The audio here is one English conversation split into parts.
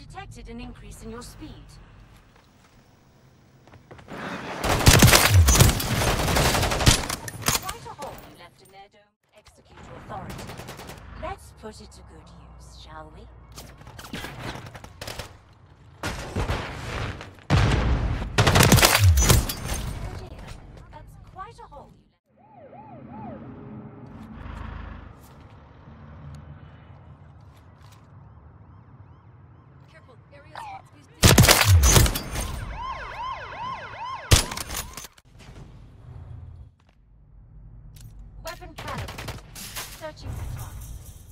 detected an increase in your speed. Quite a hole you left in their dome. Execute your authority. Let's put it to good use, shall we? Oh dear, that's quite a hole you left. Careful, area's hot to be weapon caliber. Searching for target.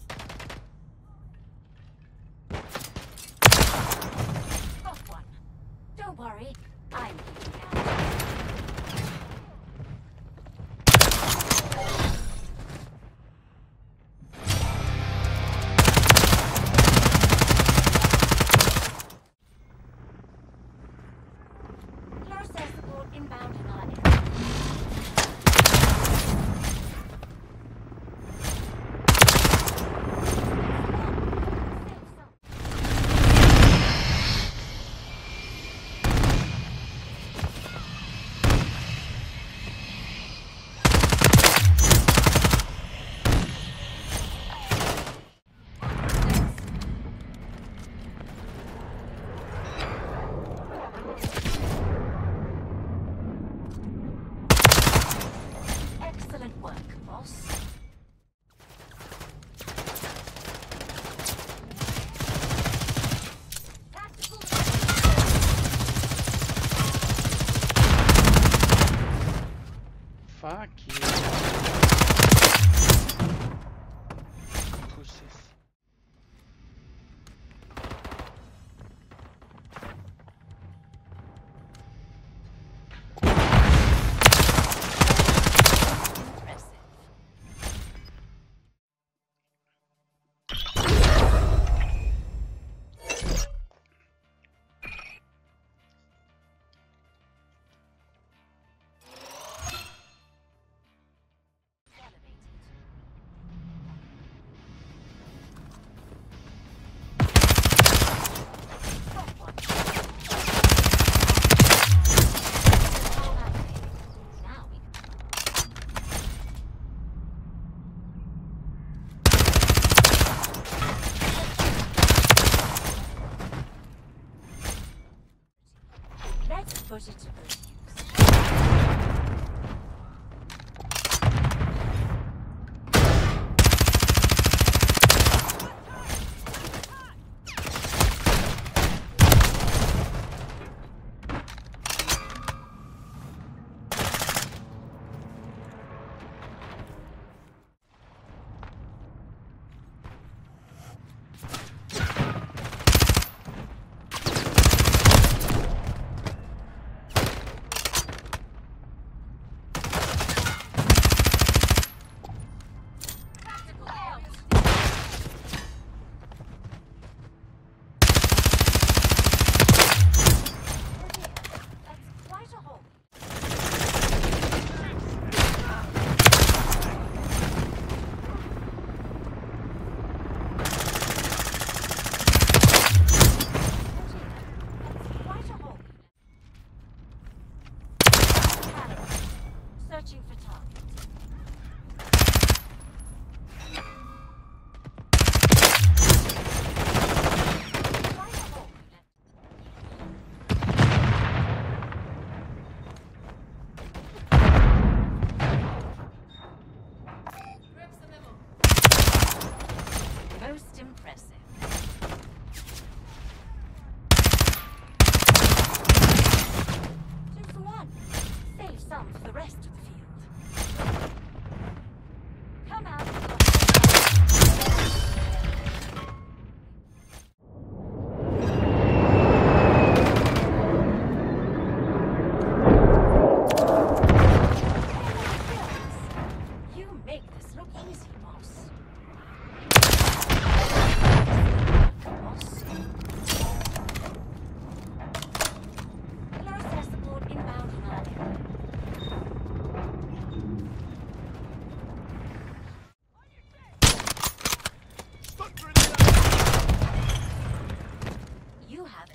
Got one. Don't worry, I'm keeping out. Close air support inbound in our area. Excellent work, boss. Tactical. Fuck you. Pussies. Impressive.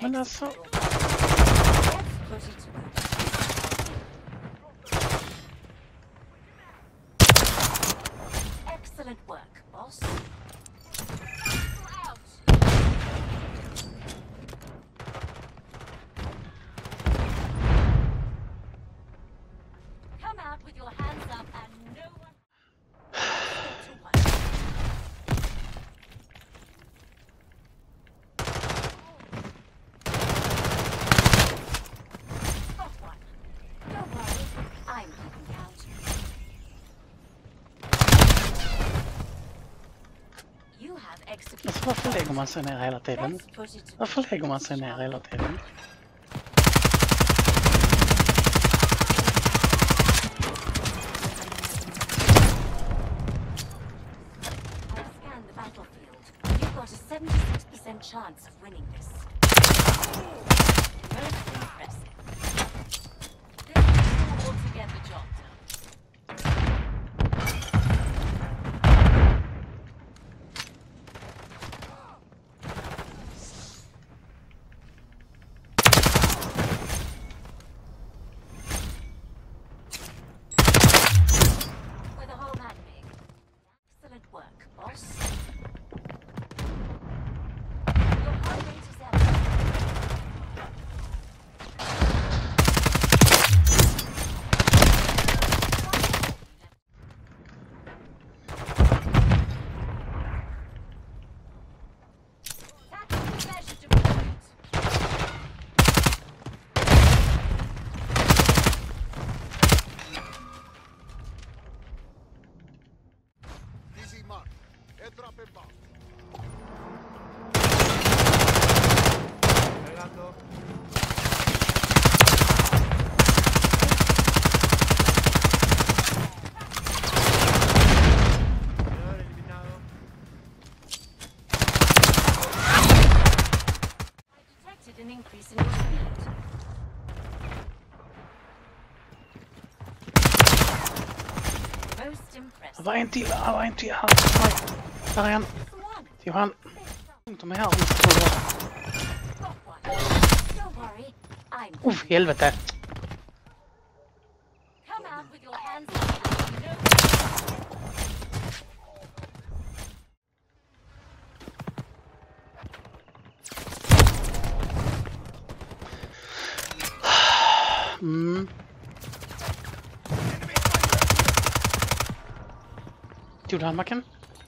Men alltså... Let's put it to good use. Excellent work, boss. Out. Come out with your hands up and no one... Let's get to one. Got one. Don't worry, I'm keeping count. You have executed. Alltså varför lägger man sig ner hela tiden? Let's put it to Varför good lägger man use, sig ner shall we? hela tiden? I've scanned the battlefield. You've got a 76% chance of winning this. Most impressive. This will get the job done. With a whole man big. Excellent work, boss. Your heart rate is elevated. Tactical measure deployed. Easy mark. Airdrop inbound. Cargando. Tirador eliminado. I detected an increase in your speed. Most impressive. Var en till, var en till här. Nej, där är en. One. Johan, Got de är här. Tror du. one. Don't worry, I'm... Uff, helvete. Come out with your hands up. No... Mm. Tog du han macken?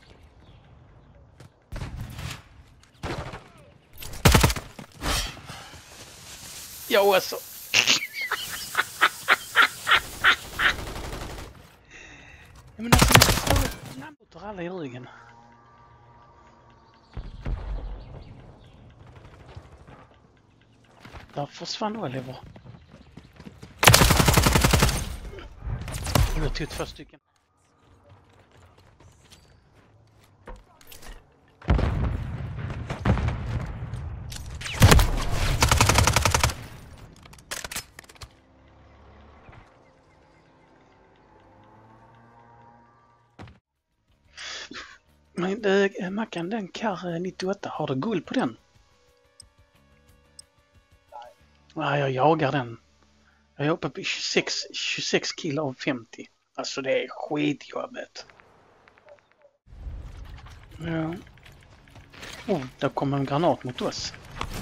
Jo, alltså. Jag menar, alltså, tar alla i ryggen. Där försvann Oliver. Jag tog 2 stycken. Men Mackan, den Kar 98, har du guld på den? Nej, jag jagar den. Jag är uppe på 26 kilo av 50. Alltså det är skitjobbet. Ja. Oh, där kommer en granat mot oss.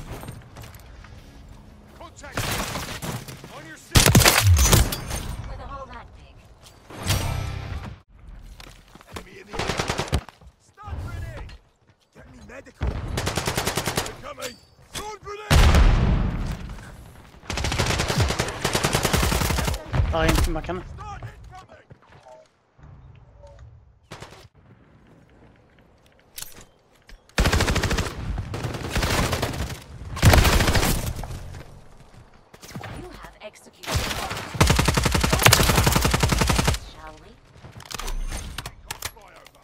Contact. On your six. With a whole man big. Enemy in the air. Stun grenade. Get me medical. They're coming. Stun grenade. Där är en till Mackan. Stun incoming. You have executed. Shall we? Flyover.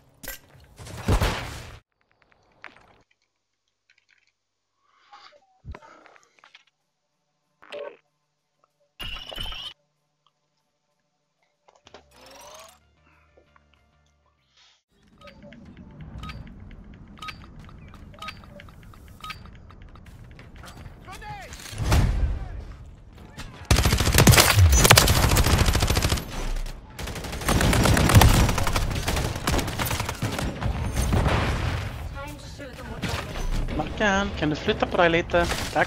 Kan du flytta på dig lite? Tack.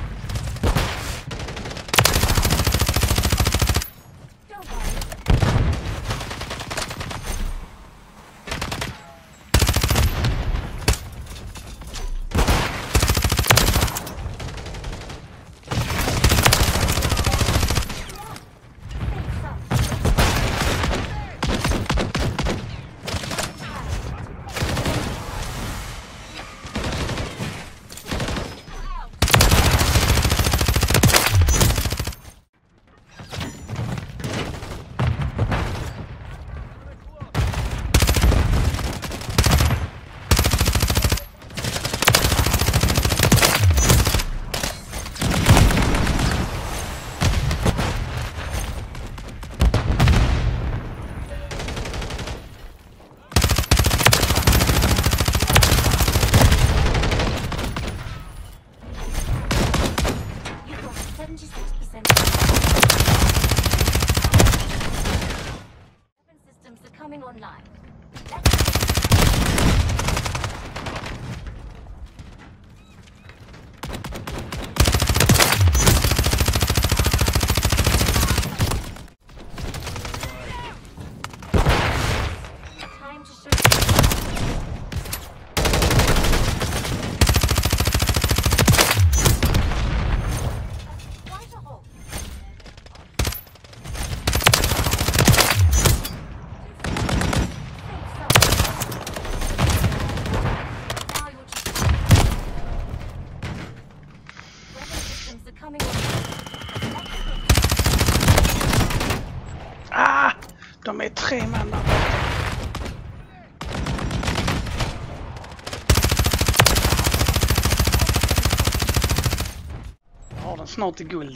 Don't worry. You've got 76%. Weapon systems are coming online. Time to show. Quite a hole. Now you're just. Weapon systems are coming online. Ah! De är 3 man där borta. Jag har den snart i guld.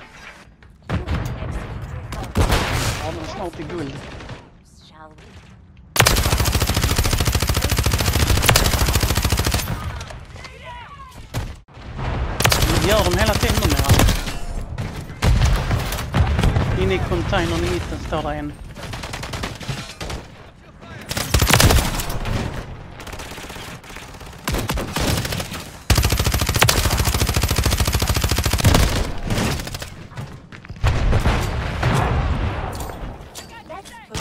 Jag har den snart i guld. Shall we? Det gör de hela tiden numera. Inne i containern i mitten står där en. Let's put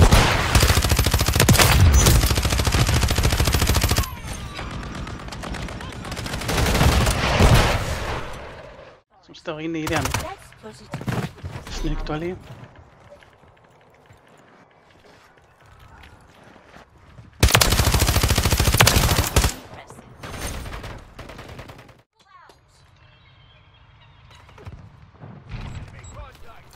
Som står inne i den. let's put it Snyggt, Ali. impressive. Make contact.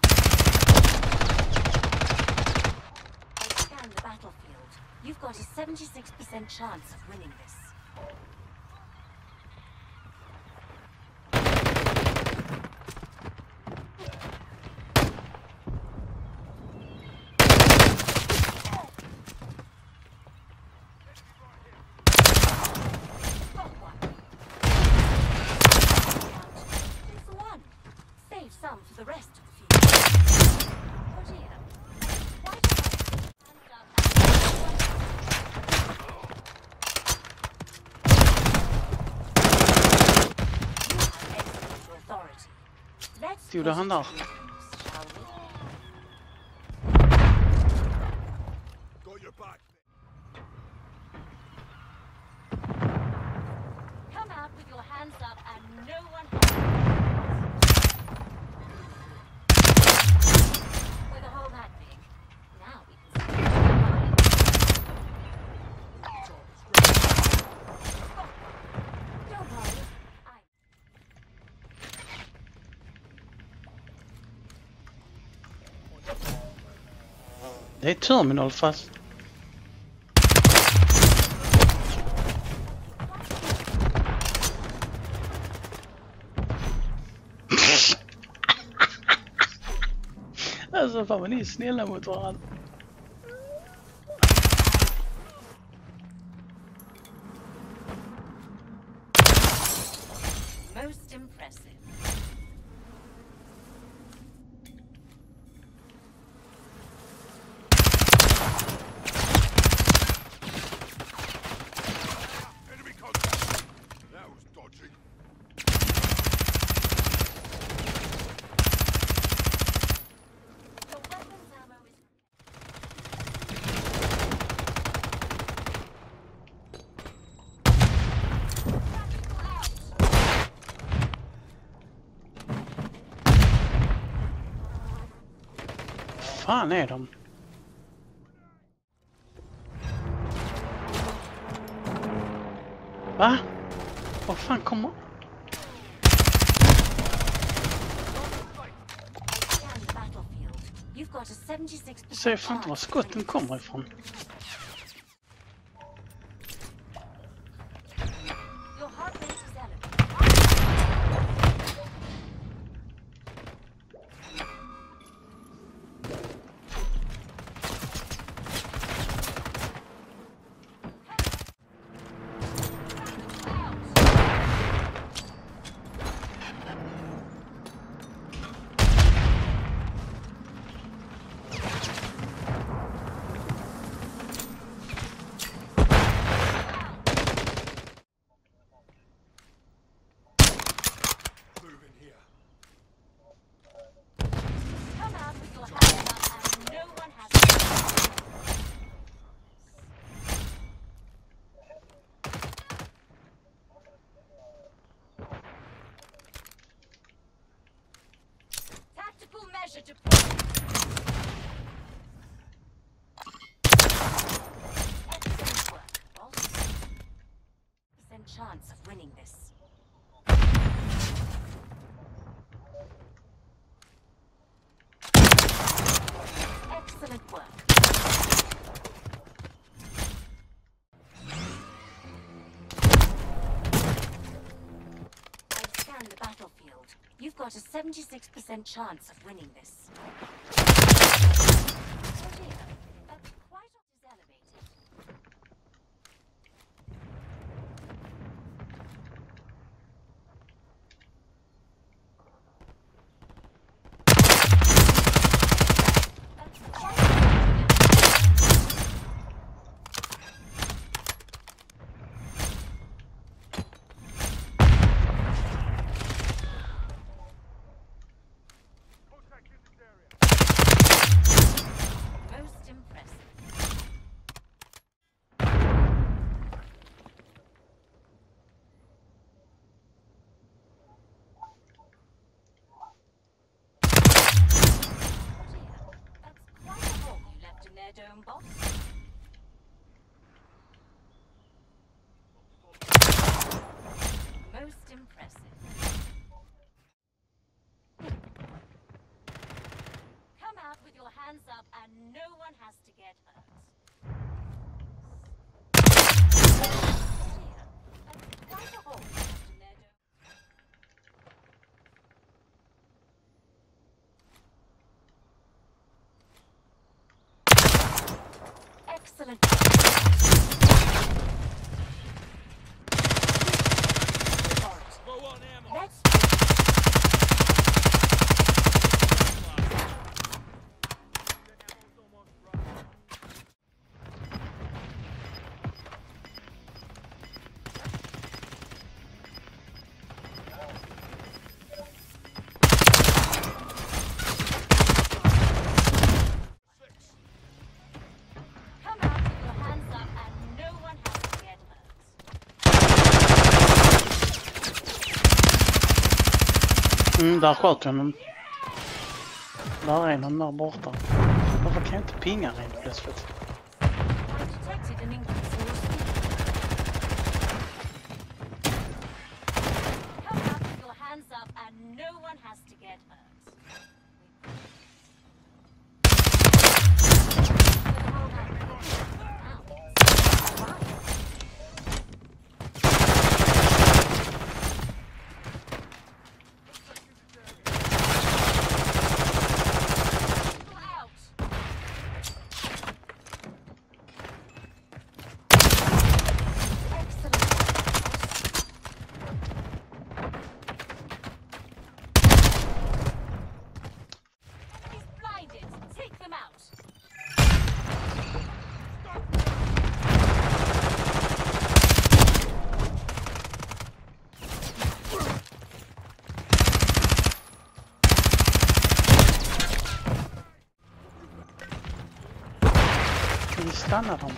I scan the battlefield. You've got a 76% chance of winning this. Got one. 2 for 1. Save some for the rest of the field. Oh dear. Why do hands up You have execute authority. Let's Gjorde han där? put it to use, shall we? Got your back. Come out with your hands up and no one with a hole that big. Now we can Don't worry. Det är terminal fast. Alltså fan vad ni är snälla mot varandra. Most impressive. Enemy contact. That was dodgy. fan är de? Va? Vad fan kommer? Scan the battlefield. You've got a 76% Ser fan inte var chance of skotten winning. kommer ifrån. Your heart rate is elevated. Move in here. Come out with your hands up and no one has to. Tactical measure deployed. Excellent work, boss. Percent chance of winning this. Excellent work. I've scanned the battlefield. You've got a 76% chance of winning this. Oh dear, that's quite is elevated. Contact in this area. Most impressive. Oh dear, that's quite a hole you left in their dome, boss. Most impressive. Come out with your hands up and no one has to get hurt. Oh dear, that's quite a hole you left in their dome. Excellent. Low on ammo. Let's come out with your hands up and no one has to get hurt. Där sköt jag någon. Där är någon där borta. Varför kan jag inte pinga rent plötsligt? I detected an increase in your speed. Come out with your hands up and no one has to get hurt. Vi stannar dem.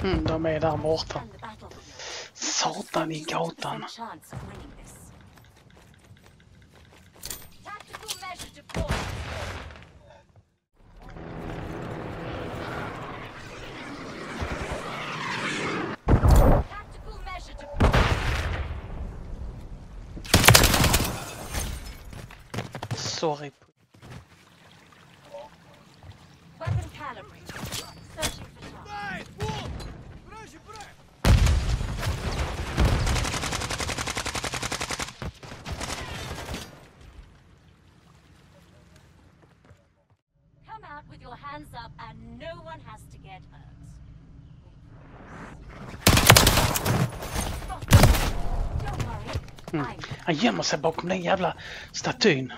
De är där borta. And the battlefield. Satan i gatan. 50% chance of winning this. Tactical measure deployed. Tactical measure deployed. Sorry. Weapon calibrated. Searching for target. Дай! Вот! Бражи, брат! Come out with your hands up and no one has to get hurt. Don't worry. Han gömmer sig bakom den jävla statyn.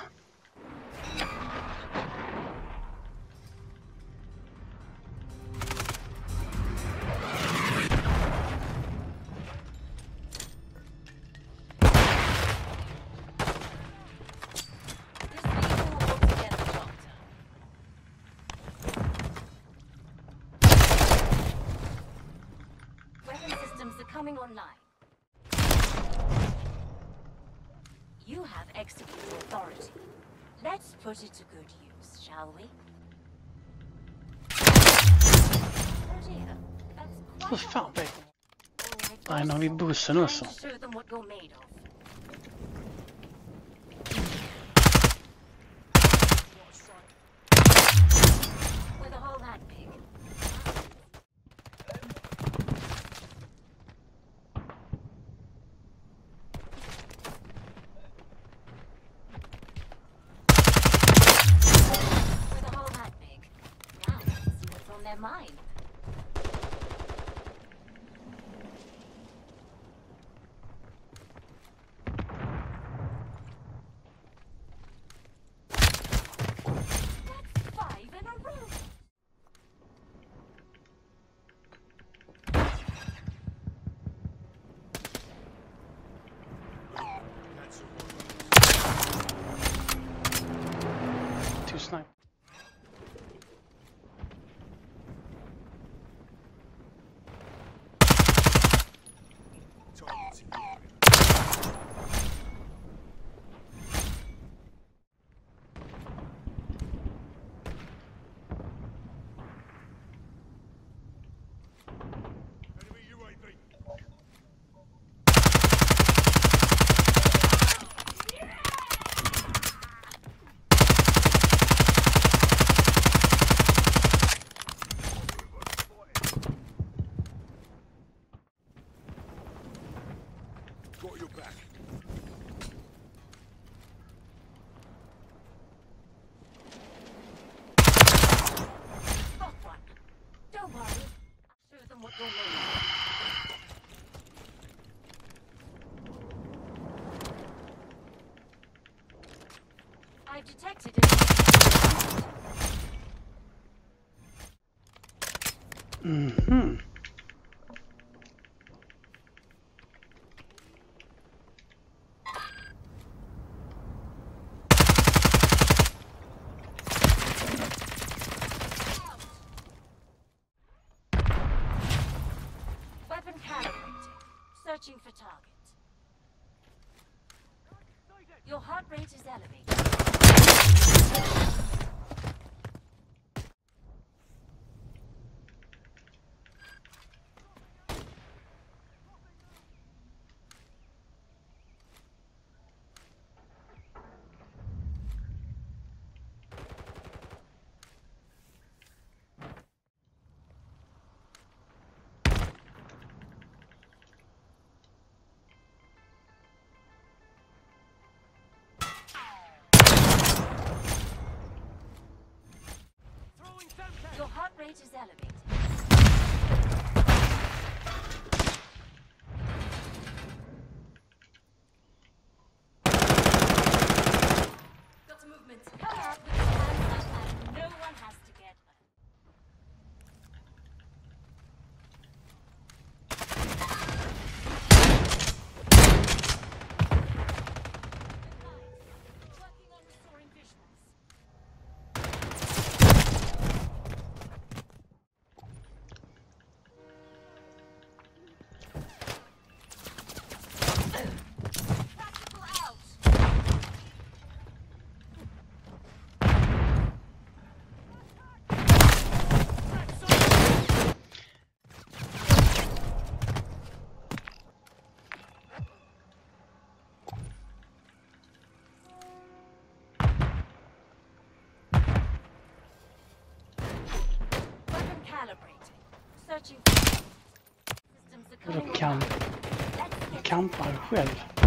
This Thuuuhuuu will get the job done. Weapon systems are coming online. You have executed authority. Let's put it to good use, shall we? Oh dear, that's Hur quite fan vet Alright, Nej, någon i bussen time också. to show them what you're made of. With a hole that big. With a hole that big. Now let's see what's on their mind. That's 5 in a row. Two snipe. Targeting you. Enemy UAV. Got your back. Got one. Don't worry. I'll show them what you're made of. I've detected it. Mhm. Weapon calibrated. Searching for target. Your heart rate is elevated. Your heart rate is elevated. Got movement. Come out with your hands up and no one has to get hurt. Working on restoring visuals. Searching for systems are Och coming då kan online. Let's get kampar själv.